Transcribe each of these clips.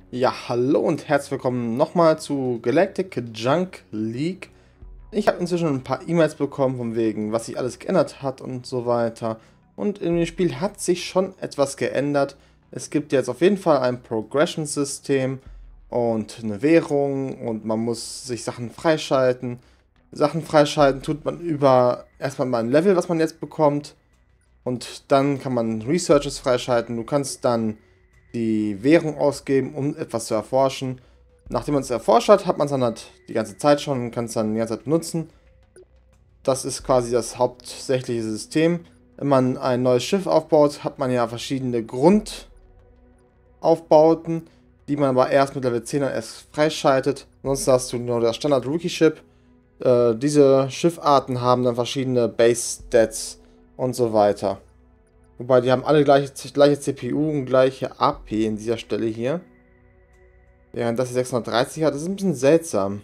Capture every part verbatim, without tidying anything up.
Ja, hallo und herzlich willkommen nochmal zu Galactic Junk League. Ich habe inzwischen ein paar E-Mails bekommen, von wegen, was sich alles geändert hat und so weiter. Und in dem Spiel hat sich schon etwas geändert. Es gibt jetzt auf jeden Fall ein Progression-System und eine Währung und man muss sich Sachen freischalten. Sachen freischalten tut man über erstmal mal ein Level, was man jetzt bekommt. Und dann kann man Researches freischalten. Du kannst dann die Währung ausgeben, um etwas zu erforschen. Nachdem man es erforscht hat, hat man es dann halt die ganze Zeit schon und kann es dann die ganze Zeit benutzen. Das ist quasi das hauptsächliche System. Wenn man ein neues Schiff aufbaut, hat man ja verschiedene Grundaufbauten, die man aber erst mit Level zehn dann erst freischaltet. Sonst hast du nur das Standard Rookie Ship. Äh, diese Schiffarten haben dann verschiedene Base Stats und so weiter. Wobei, die haben alle gleiche, gleiche C P U und gleiche A P in dieser Stelle hier. Während das hier sechshundertdreißig hat, das ist ein bisschen seltsam.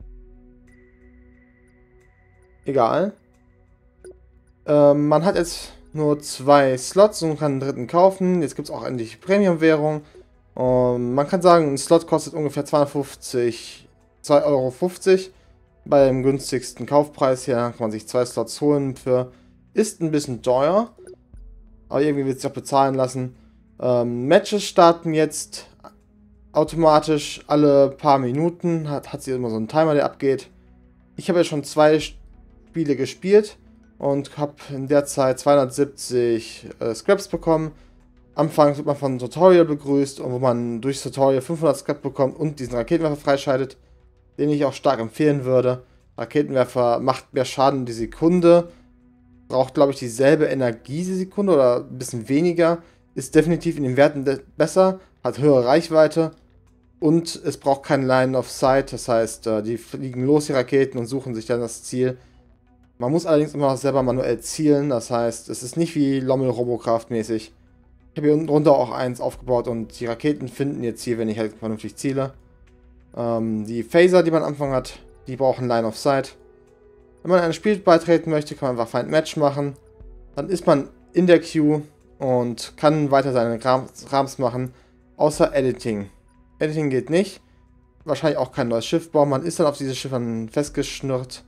Egal. Ähm, man hat jetzt nur zwei Slots und kann einen dritten kaufen. Jetzt gibt es auch endlich Premium-Währung. Ähm, man kann sagen, ein Slot kostet ungefähr zweihundertfünfzig, zwei Euro fünfzig. Beim günstigsten Kaufpreis hier kann man sich zwei Slots holen für. Ist ein bisschen teuer. Aber irgendwie wird es sich auch bezahlen lassen. Ähm, Matches starten jetzt automatisch alle paar Minuten. Hat, hat sie immer so einen Timer, der abgeht. Ich habe ja schon zwei Spiele gespielt und habe in der Zeit zweihundertsiebzig äh, Scraps bekommen. Anfangs wird man von einem Tutorial begrüßt und wo man durchs Tutorial fünfhundert Scrap bekommt und diesen Raketenwerfer freischaltet, den ich auch stark empfehlen würde. Raketenwerfer macht mehr Schaden die Sekunde. Braucht, glaube ich, dieselbe Energie die Sekunde oder ein bisschen weniger. Ist definitiv in den Werten besser, hat höhere Reichweite und es braucht kein Line of Sight. Das heißt, die fliegen los, die Raketen, und suchen sich dann das Ziel. Man muss allerdings immer noch selber manuell zielen. Das heißt, es ist nicht wie Lommel Robocraft mäßig. Ich habe hier unten drunter auch eins aufgebaut und die Raketen finden ihr Ziel, wenn ich halt vernünftig ziele. Ähm, die Phaser, die man am Anfang hat, die brauchen Line of Sight. Wenn man ein Spiel beitreten möchte, kann man einfach Find Match machen. Dann ist man in der Queue und kann weiter seine Rams machen, außer Editing. Editing geht nicht. Wahrscheinlich auch kein neues Schiff bauen. Man ist dann auf dieses Schiff dann festgeschnürt.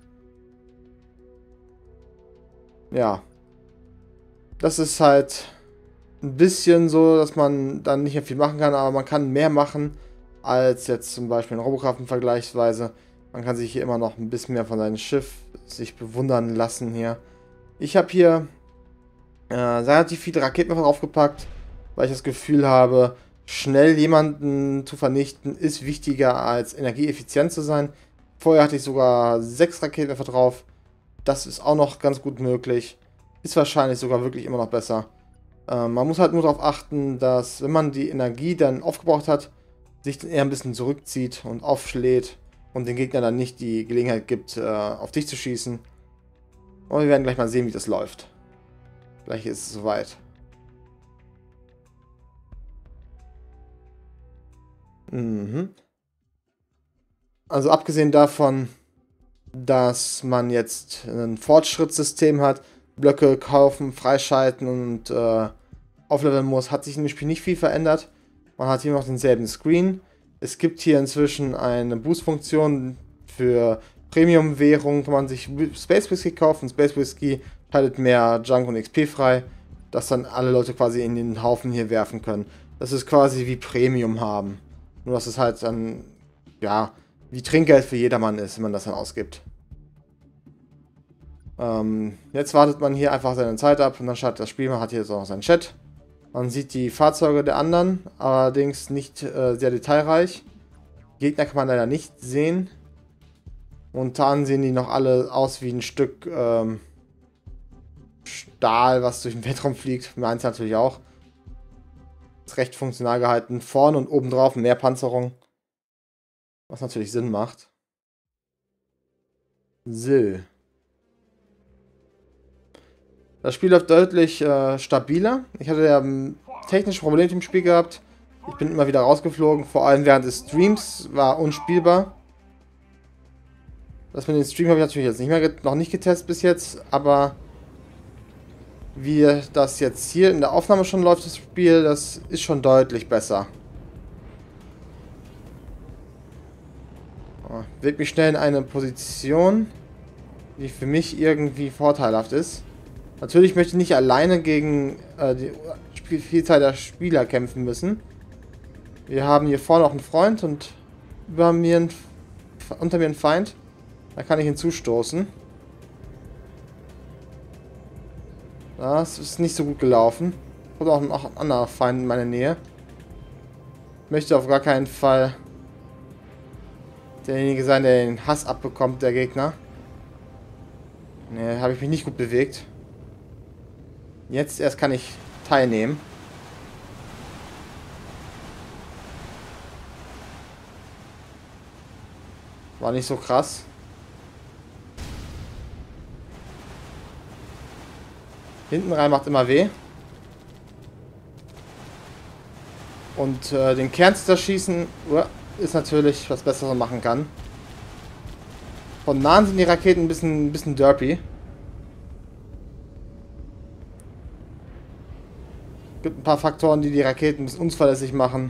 Ja. Das ist halt ein bisschen so, dass man dann nicht mehr viel machen kann, aber man kann mehr machen als jetzt zum Beispiel in Robocraft vergleichsweise. Man kann sich hier immer noch ein bisschen mehr von seinem Schiff sich bewundern lassen hier. Ich habe hier äh, relativ viele Raketenwerfer draufgepackt, weil ich das Gefühl habe, schnell jemanden zu vernichten ist wichtiger als energieeffizient zu sein. Vorher hatte ich sogar sechs Raketenwerfer drauf. Das ist auch noch ganz gut möglich. Ist wahrscheinlich sogar wirklich immer noch besser. Äh, man muss halt nur darauf achten, dass wenn man die Energie dann aufgebraucht hat, sich dann eher ein bisschen zurückzieht und aufschlägt und den Gegner dann nicht die Gelegenheit gibt, äh, auf dich zu schießen. Und wir werden gleich mal sehen, wie das läuft. Gleich ist es soweit. Mhm. Also abgesehen davon, dass man jetzt ein Fortschrittssystem hat, Blöcke kaufen, freischalten und äh, aufleveln muss, hat sich in dem Spiel nicht viel verändert. Man hat hier noch denselben Screen. Es gibt hier inzwischen eine Boost-Funktion für Premium-Währung. Kann man sich Space Whisky kaufen. Space Whisky schaltet mehr Junk und X P frei, dass dann alle Leute quasi in den Haufen hier werfen können. Das ist quasi wie Premium haben. Nur dass es halt dann, ja, wie Trinkgeld für jedermann ist, wenn man das dann ausgibt. Ähm, jetzt wartet man hier einfach seine Zeit ab und dann startet das Spiel. Man hat hier jetzt auch noch seinen Chat. Man sieht die Fahrzeuge der anderen, allerdings nicht äh, sehr detailreich. Gegner kann man leider nicht sehen. Momentan sehen die noch alle aus wie ein Stück ähm, Stahl, was durch den Weltraum fliegt. Meins natürlich auch. Ist recht funktional gehalten. Vorne und oben drauf mehr Panzerung. Was natürlich Sinn macht. So. Das Spiel läuft deutlich äh, stabiler. Ich hatte ja ähm, technische Probleme im Spiel gehabt. Ich bin immer wieder rausgeflogen. Vor allem während des Streams war unspielbar. Das mit dem Stream habe ich natürlich jetzt nicht mehr noch nicht getestet bis jetzt. Aber wie das jetzt hier in der Aufnahme schon läuft, das Spiel, das ist schon deutlich besser. Oh, bewegt mich schnell in eine Position, die für mich irgendwie vorteilhaft ist. Natürlich möchte ich nicht alleine gegen äh, die Spiel Vielzahl der Spieler kämpfen müssen. Wir haben hier vorne auch einen Freund und über mir ein, unter mir einen Feind. Da kann ich hinzustoßen. Das ist nicht so gut gelaufen. Und auch noch ein anderer Feind in meiner Nähe. Ich möchte auf gar keinen Fall derjenige sein, der den Hass abbekommt, der Gegner. Ne, habe ich mich nicht gut bewegt. Jetzt erst kann ich teilnehmen. War nicht so krass. Hinten rein macht immer weh. Und äh, den Kern zu zerschießen uh, ist natürlich was Besseres machen kann. Von nahen sind die Raketen ein bisschen, ein bisschen derpy. Gibt ein paar Faktoren, die die Raketen ein bisschen unzuverlässig machen.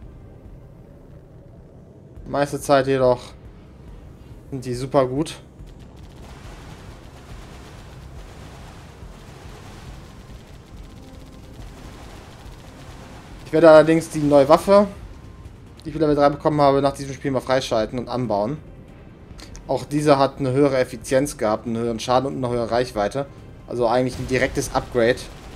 Die meiste Zeit jedoch sind die super gut. Ich werde allerdings die neue Waffe, die ich für Level drei bekommen habe, nach diesem Spiel mal freischalten und anbauen. Auch diese hat eine höhere Effizienz gehabt, einen höheren Schaden und eine höhere Reichweite. Also eigentlich ein direktes Upgrade.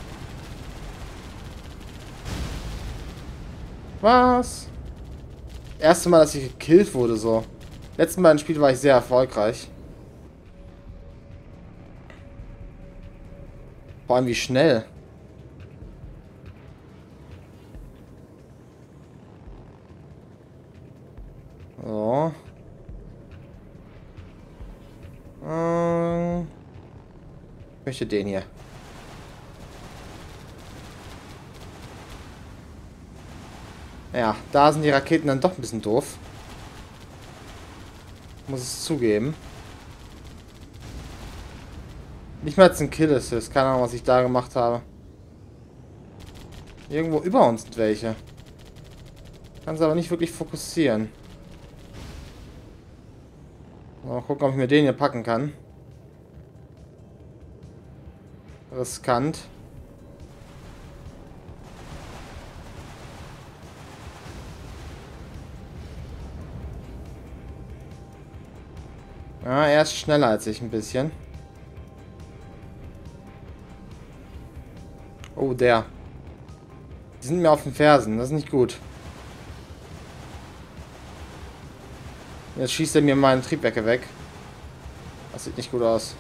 Was? Erste Mal, dass ich gekillt wurde, so. Letztes Mal im Spiel war ich sehr erfolgreich. Vor allem wie schnell. So. Ähm, ich möchte den hier. Ja, da sind die Raketen dann doch ein bisschen doof. Muss es zugeben. Nicht mal jetzt ein Kill Assist. Keine Ahnung, was ich da gemacht habe. Irgendwo über uns sind welche. Kann es aber nicht wirklich fokussieren. Mal gucken, ob ich mir den hier packen kann. Riskant. Ja, er ist schneller als ich ein bisschen. Oh, der. Die sind mir auf den Fersen. Das ist nicht gut. Jetzt schießt er mir meinen Triebwerke weg. Das sieht nicht gut aus.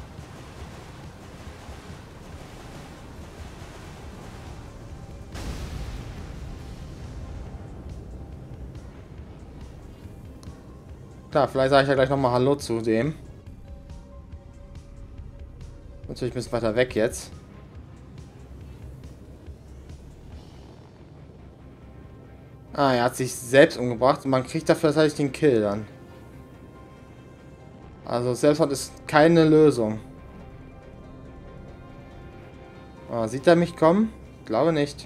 Klar, vielleicht sage ich ja gleich nochmal Hallo zu dem. Natürlich ein bisschen weiter weg jetzt. Ah, er hat sich selbst umgebracht und man kriegt dafür tatsächlich den Kill dann. Also Selbstmord ist keine Lösung. Oh, sieht er mich kommen? Ich glaube nicht.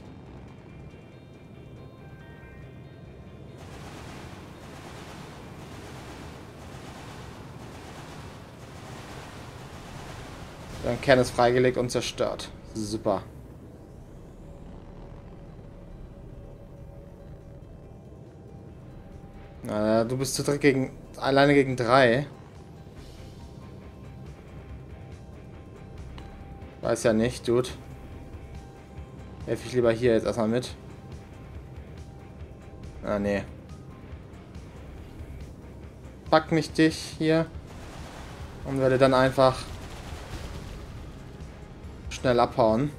Sein Kern ist freigelegt und zerstört. Super. Na, du bist zu dritt gegen alleine gegen drei. Weiß ja nicht, Dude. Helfe ich lieber hier jetzt erstmal mit. Ah, nee. Pack mich dich hier. Und werde dann einfach schnell abhauen.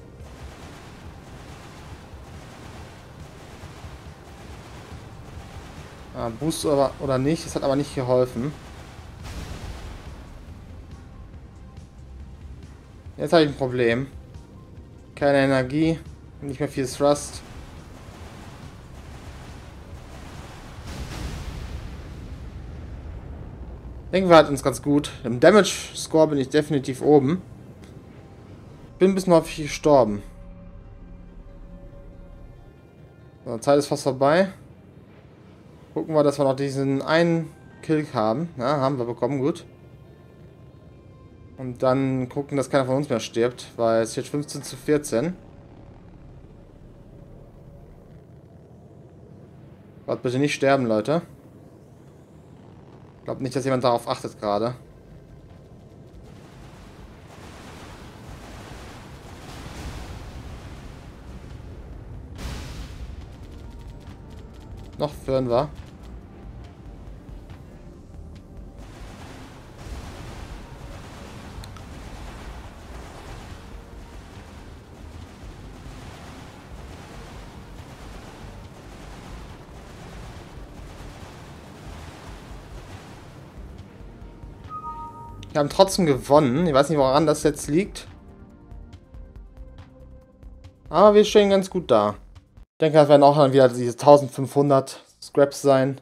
Ah, Boost oder, oder nicht. Das hat aber nicht geholfen. Jetzt habe ich ein Problem. Keine Energie. Nicht mehr viel Thrust. Denken wir halt uns ganz gut. Im Damage Score bin ich definitiv oben. Bin ein bisschen häufig gestorben. So, Zeit ist fast vorbei. Gucken wir, dass wir noch diesen einen Kill haben. Ja, haben wir bekommen, gut. Und dann gucken, dass keiner von uns mehr stirbt, weil es steht fünfzehn zu vierzehn. Gott, bitte nicht sterben, Leute. Ich glaube nicht, dass jemand darauf achtet gerade. Noch führen wir. Wir haben trotzdem gewonnen. Ich weiß nicht, woran das jetzt liegt. Aber wir stehen ganz gut da. Ich denke, das werden auch dann wieder diese eintausendfünfhundert Scraps sein.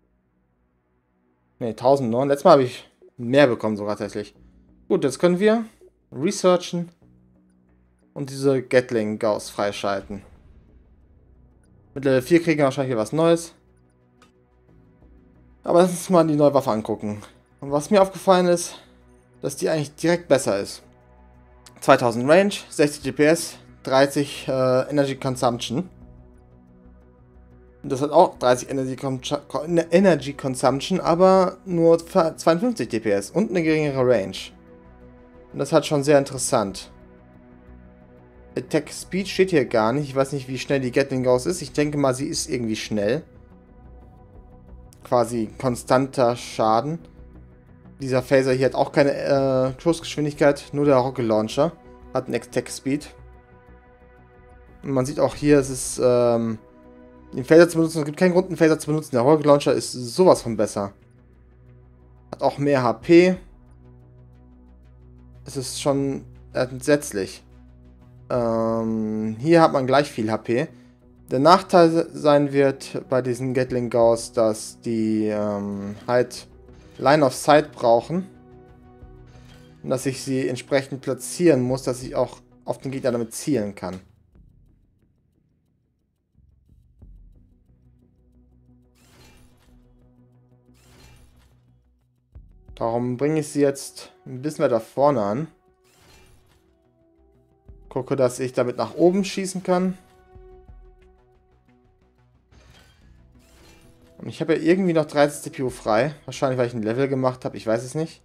Ne, tausend nur. Letztes Mal habe ich mehr bekommen sogar tatsächlich. Gut, jetzt können wir researchen und diese Gatling Gauss freischalten. Mit Level vier kriegen wir wahrscheinlich was Neues. Aber lass uns mal die neue Waffe angucken. Und was mir aufgefallen ist, dass die eigentlich direkt besser ist. zweitausend Range, sechzig D P S, dreißig äh, Energy Consumption. Und das hat auch dreißig Energy, Energy Consumption, aber nur zweiundfünfzig D P S und eine geringere Range. Und das hat schon sehr interessant. Attack Speed steht hier gar nicht. Ich weiß nicht, wie schnell die Gatling Gauss ist. Ich denke mal, sie ist irgendwie schnell. Quasi konstanter Schaden. Dieser Phaser hier hat auch keine äh, Schussgeschwindigkeit, nur der Rocket Launcher hat einen Attack Speed. Und man sieht auch hier, es ist ähm, den Phaser zu benutzen. Es gibt keinen Grund, einen Phaser zu benutzen. Der Rocket Launcher ist sowas von besser. Hat auch mehr H P. Es ist schon entsetzlich. Ähm, hier hat man gleich viel H P. Der Nachteil sein wird bei diesen Gatling Gauss, dass die ähm, halt Line of Sight brauchen. Und dass ich sie entsprechend platzieren muss, dass ich auch auf den Gegner damit zielen kann. Darum bringe ich sie jetzt ein bisschen weiter vorne an. Gucke, dass ich damit nach oben schießen kann. Und ich habe ja irgendwie noch dreißig C P U frei. Wahrscheinlich, weil ich ein Level gemacht habe. Ich weiß es nicht.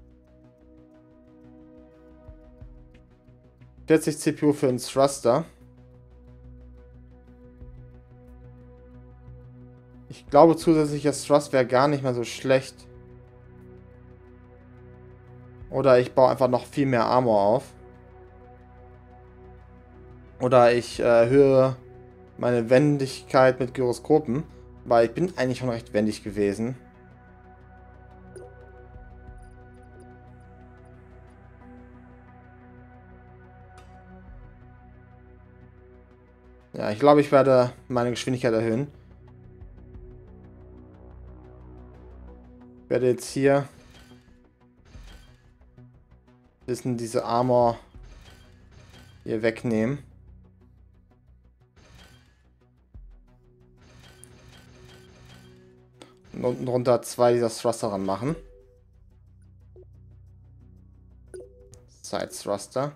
vierzig C P U für einen Thruster. Ich glaube, zusätzlicher Thrust wäre gar nicht mehr so schlecht. Oder ich baue einfach noch viel mehr Armor auf. Oder ich äh, erhöhe meine Wendigkeit mit Gyroskopen. Weil ich bin eigentlich schon recht wendig gewesen. Ja, ich glaube, ich werde meine Geschwindigkeit erhöhen. Ich werde jetzt hier ein bisschen diese Armor hier wegnehmen. Und unten drunter zwei dieser Thruster ran machen. Side Thruster.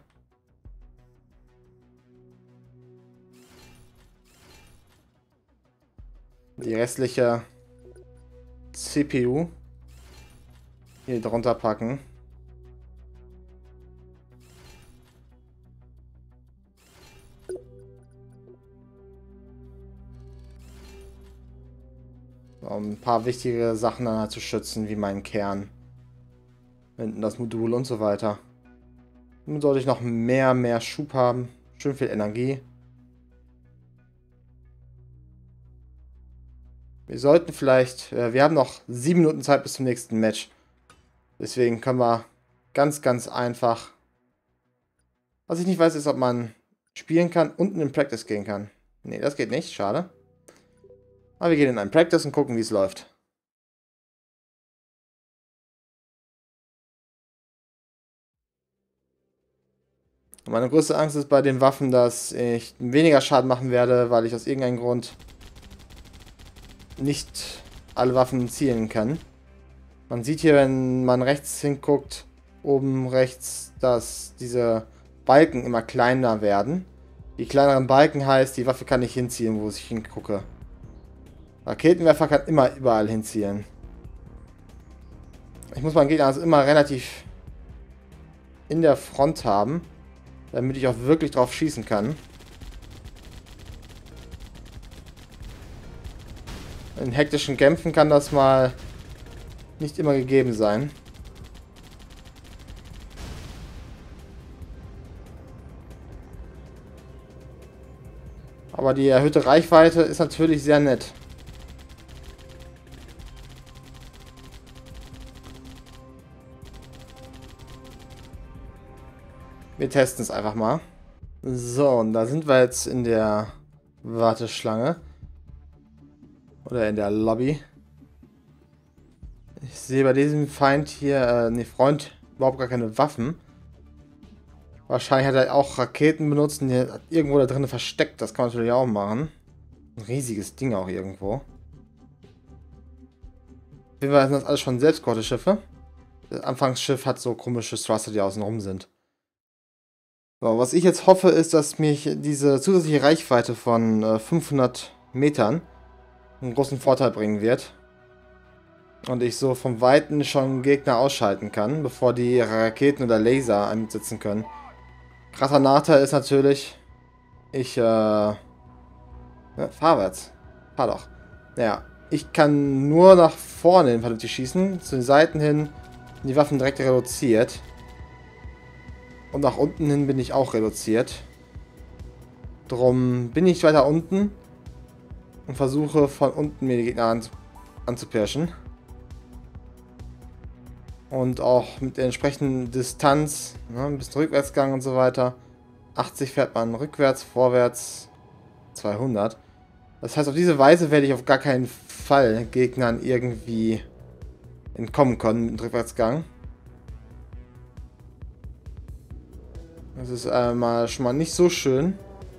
Die restliche C P U hier drunter packen. Um ein paar wichtige Sachen dann halt zu schützen, wie meinen Kern. Hinten das Modul und so weiter. Nun sollte ich noch mehr, mehr Schub haben. Schön viel Energie. Wir sollten vielleicht... Äh, wir haben noch sieben Minuten Zeit bis zum nächsten Match. Deswegen können wir ganz, ganz einfach... Was ich nicht weiß, ist, ob man spielen kann und in den Practice gehen kann. Nee, das geht nicht. Schade. Aber wir gehen in einen Practice und gucken, wie es läuft. Meine größte Angst ist bei den Waffen, dass ich weniger Schaden machen werde, weil ich aus irgendeinem Grund nicht alle Waffen zielen kann. Man sieht hier, wenn man rechts hinguckt, oben rechts, dass diese Balken immer kleiner werden. Die kleineren Balken heißt, die Waffe kann nicht hinziehen, wo ich hingucke. Raketenwerfer kann immer überall hinzielen. Ich muss meinen Gegner also immer relativ in der Front haben, damit ich auch wirklich drauf schießen kann. In hektischen Kämpfen kann das mal nicht immer gegeben sein. Aber die erhöhte Reichweite ist natürlich sehr nett. Wir testen es einfach mal. So, und da sind wir jetzt in der Warteschlange. Oder in der Lobby. Ich sehe bei diesem Feind hier, äh, ne, Freund, überhaupt gar keine Waffen. Wahrscheinlich hat er auch Raketen benutzt und die hat irgendwo da drin versteckt. Das kann man natürlich auch machen. Ein riesiges Ding auch irgendwo. Wie wir sind das alles schon selbstgebaute Schiffe. Das Anfangsschiff hat so komische Thruster, die außen rum sind. So, was ich jetzt hoffe, ist, dass mich diese zusätzliche Reichweite von äh, fünfhundert Metern einen großen Vorteil bringen wird. Und ich so vom Weiten schon Gegner ausschalten kann, bevor die Raketen oder Laser einsetzen können. Krasser Nachteil ist natürlich, ich, äh, ja, fahrwärts. Fahr doch. Naja, ich kann nur nach vorne hin vernünftig schießen, zu den Seiten hin sind die Waffen direkt reduziert. Und nach unten hin bin ich auch reduziert. Drum bin ich weiter unten und versuche von unten mir die Gegner an, anzupirschen. Und auch mit der entsprechenden Distanz, ne, ein bisschen Rückwärtsgang und so weiter. achtzig fährt man rückwärts, vorwärts zweihundert. Das heißt, auf diese Weise werde ich auf gar keinen Fall Gegnern irgendwie entkommen können mit dem Rückwärtsgang. Das ist einmal schon mal nicht so schön.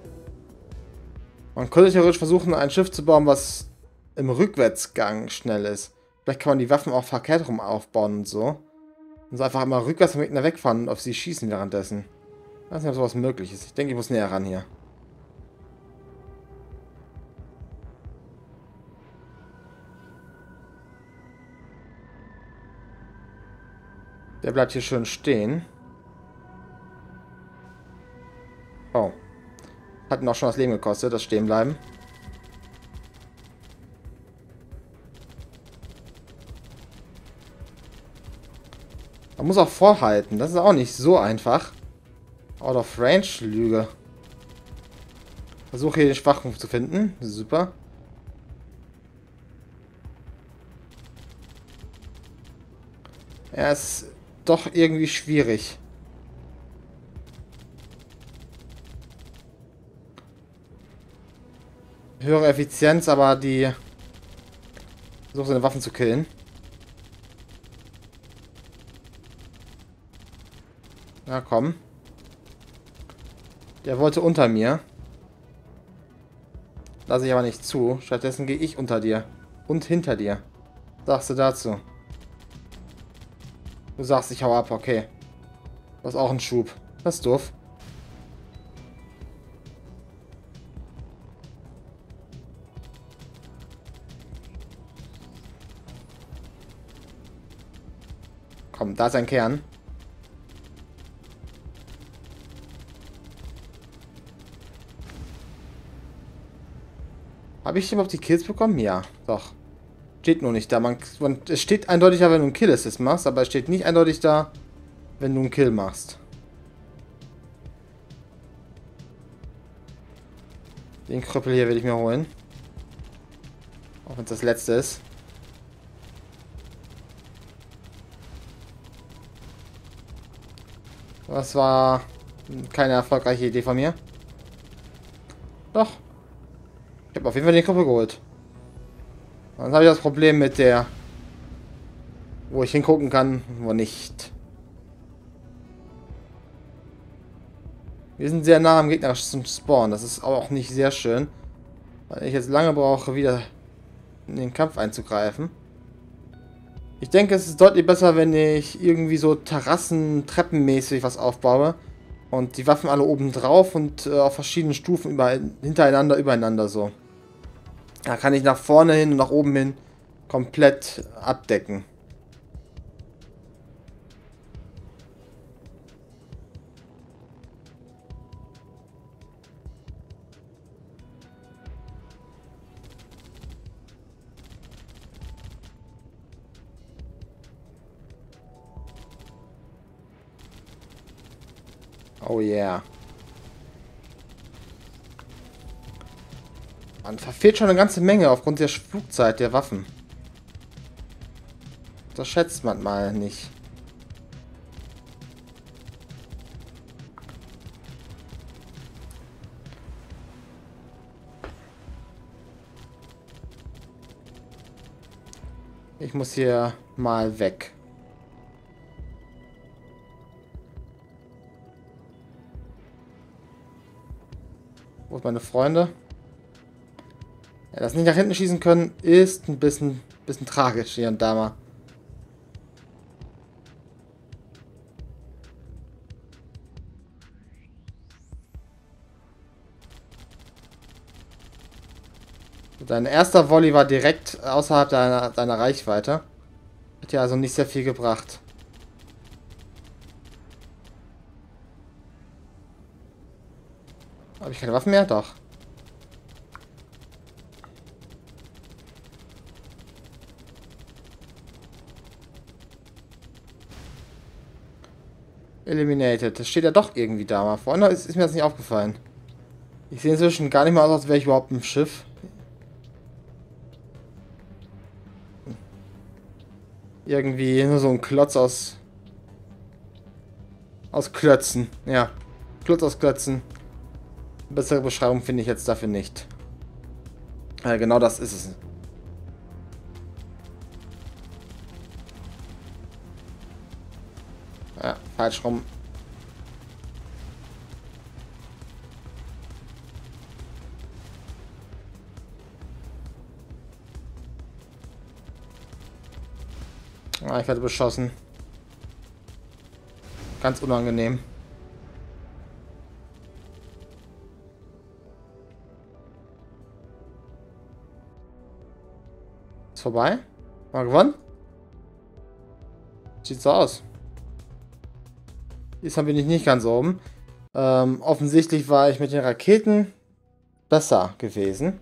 Man könnte theoretisch versuchen, ein Schiff zu bauen, was im Rückwärtsgang schnell ist. Vielleicht kann man die Waffen auch verkehrt rum aufbauen und so. Und so einfach immer rückwärts vom Gegner wegfahren und auf sie schießen währenddessen. Ich weiß nicht, ob sowas möglich ist. Ich denke, ich muss näher ran hier. Der bleibt hier schön stehen. Oh. Hat ihn auch schon das Leben gekostet, das Stehenbleiben. Man muss auch vorhalten. Das ist auch nicht so einfach. Out of Range, Lüge. Versuche hier den Schwachpunkt zu finden. Super. Er ist doch irgendwie schwierig. Höhere Effizienz, aber die versucht seine Waffen zu killen. Na komm. Der wollte unter mir. Lasse ich aber nicht zu. Stattdessen gehe ich unter dir. Und hinter dir. Was sagst du dazu? Du sagst, ich hau ab, okay. Du hast auch einen Schub. Das ist doof. Komm, da ist ein Kern. Habe ich überhaupt die Kills bekommen? Ja, doch. Steht nur nicht da. Man, man, es steht eindeutig da, wenn du einen Kill-Assist machst, aber es steht nicht eindeutig da, wenn du einen Kill machst. Den Krüppel hier will ich mir holen. Auch wenn es das letzte ist. Das war keine erfolgreiche Idee von mir. Doch. Ich habe auf jeden Fall den Krüppel geholt. Dann habe ich das Problem mit der, wo ich hingucken kann, wo nicht. Wir sind sehr nah am gegnerischen Spawn. Das ist auch nicht sehr schön, weil ich jetzt lange brauche, wieder in den Kampf einzugreifen. Ich denke, es ist deutlich besser, wenn ich irgendwie so Terrassen, treppenmäßig was aufbaue. Und die Waffen alle oben drauf und äh, auf verschiedenen Stufen über, hintereinander, übereinander so. Da kann ich nach vorne hin und nach oben hin komplett abdecken. Oh yeah. Man verfehlt schon eine ganze Menge aufgrund der Flugzeit der Waffen. Das schätzt man mal nicht. Ich muss hier mal weg. Wo sind meine Freunde? Ja, dass nicht nach hinten schießen können, ist ein bisschen, bisschen tragisch hier und da mal. Dein erster Volley war direkt außerhalb deiner, deiner Reichweite. Hat ja also nicht sehr viel gebracht. Habe ich keine Waffen mehr? Doch. Eliminated. Das steht ja doch irgendwie da. Mal vorne ist, ist mir das nicht aufgefallen. Ich sehe inzwischen gar nicht mehr aus, als wäre ich überhaupt im Schiff. Irgendwie nur so ein Klotz aus... Aus Klötzen. Ja. Klotz aus Klötzen. Bessere Beschreibung finde ich jetzt dafür nicht. Ja, genau das ist es. Ja, falsch rum. Ah, ich werde beschossen. Ganz unangenehm. Ist vorbei? Mal gewonnen? Sieht so aus. Diesmal bin ich nicht ganz oben. Ähm, offensichtlich war ich mit den Raketen besser gewesen.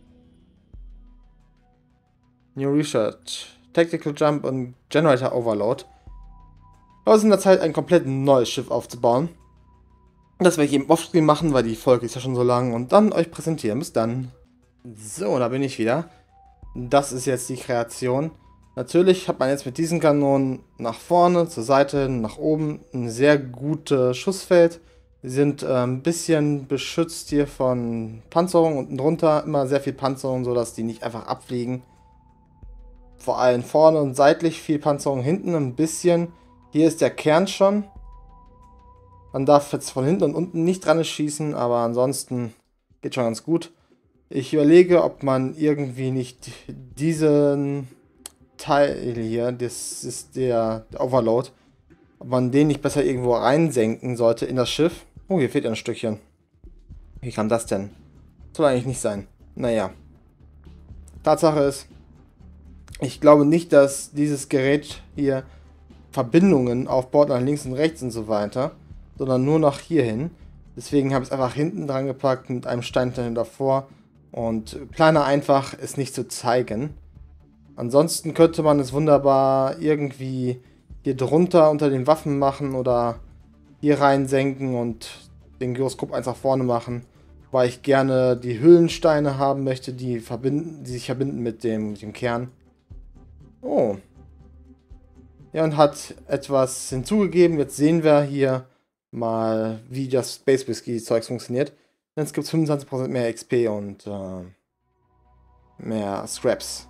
New Research. Tactical Jump und Generator Overload. Aber es ist in der Zeit, ein komplett neues Schiff aufzubauen. Das werde ich eben offscreen machen, weil die Folge ist ja schon so lang. Und dann euch präsentieren. Bis dann. So, da bin ich wieder. Das ist jetzt die Kreation. Natürlich hat man jetzt mit diesen Kanonen nach vorne, zur Seite, nach oben ein sehr gutes Schussfeld. Sie sind äh, ein bisschen beschützt hier von Panzerung. Unten drunter immer sehr viel Panzerung, sodass die nicht einfach abfliegen. Vor allem vorne und seitlich viel Panzerung, hinten ein bisschen. Hier ist der Kern schon. Man darf jetzt von hinten und unten nicht dran schießen, aber ansonsten geht schon ganz gut. Ich überlege, ob man irgendwie nicht diesen Teil hier, das ist der, der Overload, ob man den nicht besser irgendwo reinsenken sollte in das Schiff. Oh, hier fehlt ein Stückchen. Wie kann das denn? Soll eigentlich nicht sein. Naja. Tatsache ist, ich glaube nicht, dass dieses Gerät hier Verbindungen aufbaut nach links und rechts und so weiter, sondern nur nach hier hin. Deswegen habe ich es einfach hinten dran gepackt mit einem Steinteil davor und plane einfach, es nicht zu zeigen. Ansonsten könnte man es wunderbar irgendwie hier drunter unter den Waffen machen oder hier rein senken und den Gyroskop einfach vorne machen, weil ich gerne die Hüllensteine haben möchte, die, verbinden, die sich verbinden mit dem, mit dem Kern. Oh. Ja, und hat etwas hinzugegeben. Jetzt sehen wir hier mal, wie das Space Whisky Zeugs funktioniert. Jetzt gibt es fünfundzwanzig Prozent mehr X P und äh, mehr Scraps.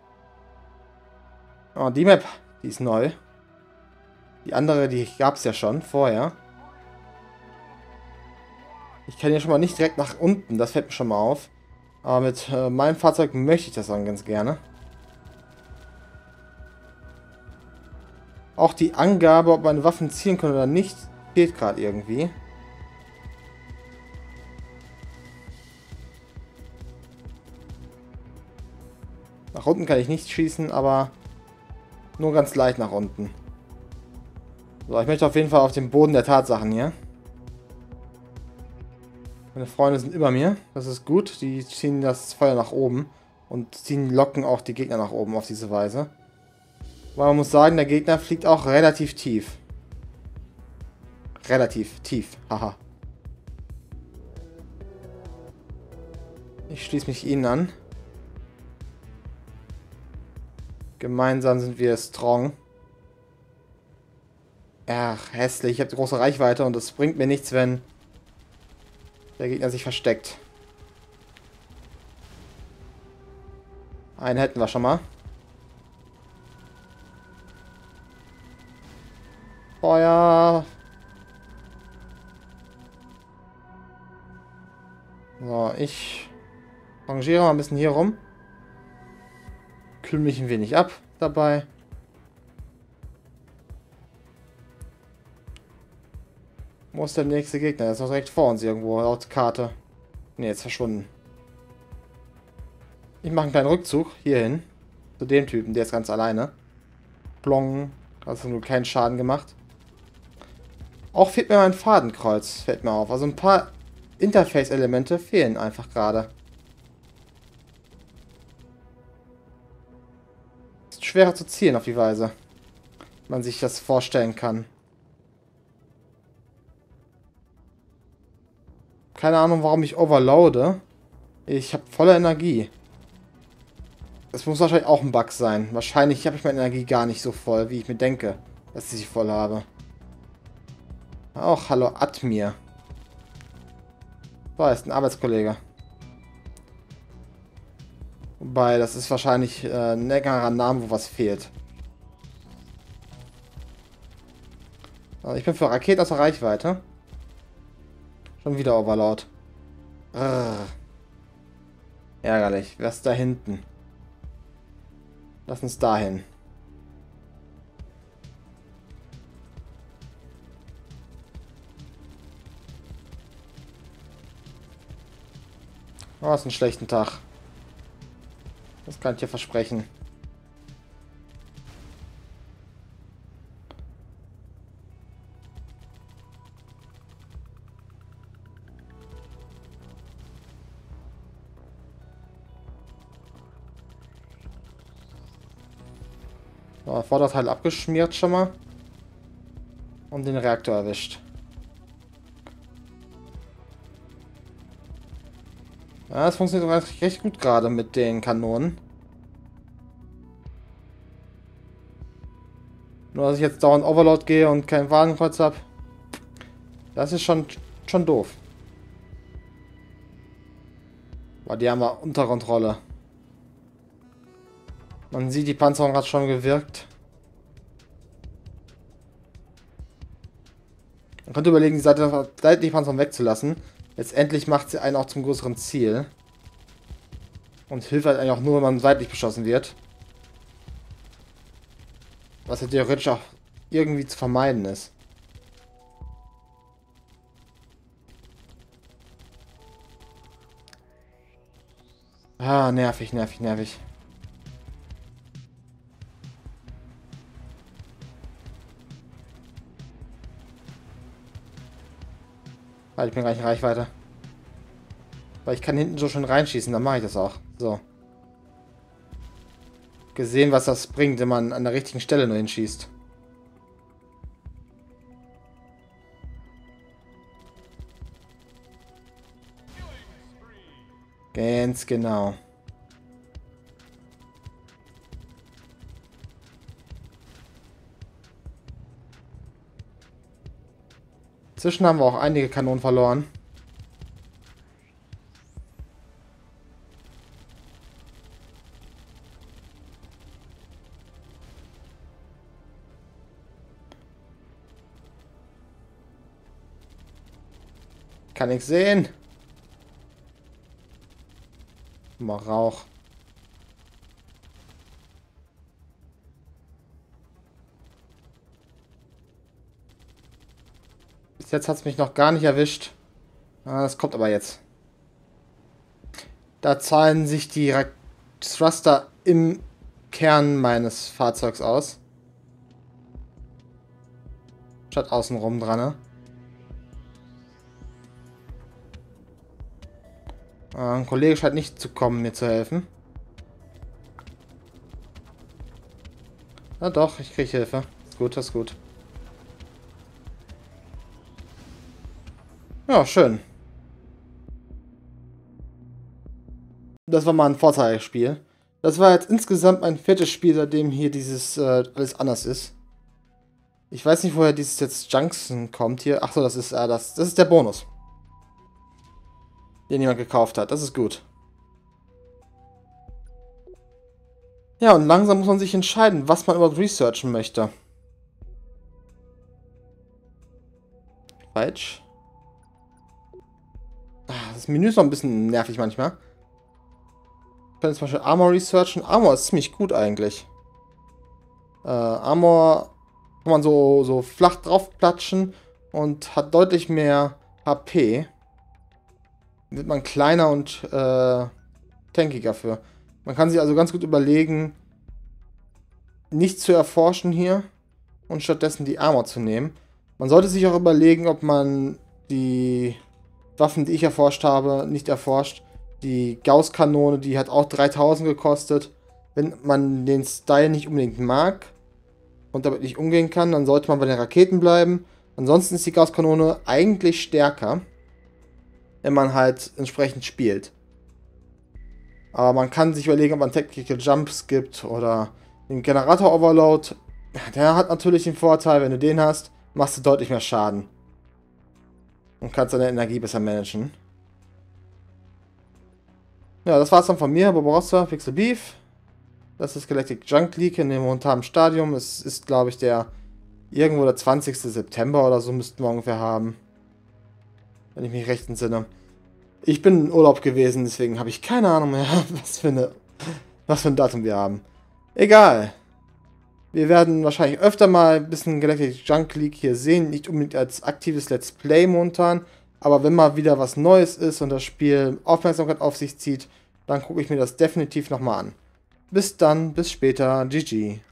Oh, die Map, die ist neu. Die andere, die gab es ja schon vorher. Ich kann hier schon mal nicht direkt nach unten, das fällt mir schon mal auf. Aber mit äh, meinem Fahrzeug möchte ich das dann ganz gerne. Auch die Angabe, ob meine Waffen zielen können oder nicht, fehlt gerade irgendwie. Nach unten kann ich nicht schießen, aber nur ganz leicht nach unten. So, ich möchte auf jeden Fall auf den Boden der Tatsachen hier. Meine Freunde sind über mir. Das ist gut. Die ziehen das Feuer nach oben. Und ziehen, locken auch die Gegner nach oben auf diese Weise. Aber man muss sagen, der Gegner fliegt auch relativ tief. Relativ tief. Haha. Ich schließe mich ihnen an. Gemeinsam sind wir strong. Ach, hässlich. Ich habe große Reichweite und es bringt mir nichts, wenn der Gegner sich versteckt. Einen hätten wir schon mal. Feuer. So, ich rangiere mal ein bisschen hier rum. Kühle mich ein wenig ab dabei. Wo ist der nächste Gegner? Der ist noch direkt vor uns irgendwo, laut Karte. Ne, jetzt verschwunden. Ich mache einen kleinen Rückzug hierhin. Zu dem Typen, der ist ganz alleine. Plong. Hast du nur keinen Schaden gemacht. Auch fehlt mir mein Fadenkreuz, fällt mir auf. Also ein paar Interface-Elemente fehlen einfach gerade. Ist schwerer zu zielen auf die Weise. Man sich das vorstellen kann. Keine Ahnung, warum ich overloade. Ich habe volle Energie. Das muss wahrscheinlich auch ein Bug sein. Wahrscheinlich habe ich meine Energie gar nicht so voll, wie ich mir denke, dass ich sie voll habe. Auch hallo Admir. So, ist ein Arbeitskollege. Wobei, das ist wahrscheinlich äh, ein längerer Name, wo was fehlt. Also ich bin für Raketen aus der Reichweite. Schon wieder Overlord. Rrr. Ärgerlich. Wer ist da hinten? Lass uns dahin. Oh, ist ein schlechter Tag. Das kann ich dir versprechen. So, Vorderteil abgeschmiert schon mal. Und den Reaktor erwischt. Ja, das funktioniert recht, recht gut gerade mit den Kanonen. Nur, dass ich jetzt dauernd Overload gehe und kein Wagenkreuz habe. Das ist schon, schon doof. Aber die haben wir unter Kontrolle. Man sieht, die Panzerung hat schon gewirkt. Man könnte überlegen, die seitliche Panzerung wegzulassen. Letztendlich macht sie einen auch zum größeren Ziel. Und hilft halt eigentlich auch nur, wenn man seitlich beschossen wird. Was ja theoretisch auch irgendwie zu vermeiden ist. Ah, nervig, nervig, nervig. Halt, ich bin gleich in Reichweite. Weil ich kann hinten so schön reinschießen, dann mache ich das auch. So. Gesehen, was das bringt, wenn man an der richtigen Stelle nur hinschießt. Ganz genau. Inzwischen haben wir auch einige Kanonen verloren. Kann ich sehen. Mal Rauch. Bis jetzt hat es mich noch gar nicht erwischt. Ah, das kommt aber jetzt. Da zahlen sich die Ra Thruster im Kern meines Fahrzeugs aus. Statt außenrum dran, ne? Ah, ein Kollege scheint nicht zu kommen, mir zu helfen. Na doch, ich kriege Hilfe. Ist gut, ist gut. Ja, schön. Das war mal ein Vorzeigespiel. Das war jetzt insgesamt mein viertes Spiel, seitdem hier dieses äh, alles anders ist. Ich weiß nicht, woher dieses jetzt Junction kommt hier. Achso, das ist äh, das. Das ist der Bonus. Den jemand gekauft hat. Das ist gut. Ja, und langsam muss man sich entscheiden, was man überhaupt researchen möchte. Falsch. Das Menü ist noch ein bisschen nervig manchmal. Wir können zum Beispiel Armor researchen. Armor ist ziemlich gut eigentlich. Äh, Armor kann man so, so flach drauf platschen und hat deutlich mehr H P. Wird man kleiner und äh, tankiger für. Man kann sich also ganz gut überlegen, nichts zu erforschen hier und stattdessen die Armor zu nehmen. Man sollte sich auch überlegen, ob man die Waffen, die ich erforscht habe, nicht erforscht. Die Gauss-Kanone, die hat auch dreitausend gekostet. Wenn man den Style nicht unbedingt mag und damit nicht umgehen kann, dann sollte man bei den Raketen bleiben. Ansonsten ist die Gauss-Kanone eigentlich stärker, wenn man halt entsprechend spielt. Aber man kann sich überlegen, ob man Tactical Jumps gibt oder den Generator Overload. Der hat natürlich den Vorteil, wenn du den hast, machst du deutlich mehr Schaden. Und kannst deine Energie besser managen. Ja, das war's dann von mir, Barbarossa, Pixel Beef. Das ist Galactic Junk League in dem momentanen Stadium. Es ist, glaube ich, der irgendwo der zwanzigste September oder so müssten wir ungefähr haben. Wenn ich mich recht entsinne. Ich bin in Urlaub gewesen, deswegen habe ich keine Ahnung mehr, was für, eine, was für ein Datum wir haben. Egal. Wir werden wahrscheinlich öfter mal ein bisschen Galactic Junk League hier sehen. Nicht unbedingt als aktives Let's Play momentan. Aber wenn mal wieder was Neues ist und das Spiel Aufmerksamkeit auf sich zieht, dann gucke ich mir das definitiv nochmal an. Bis dann, bis später. G G.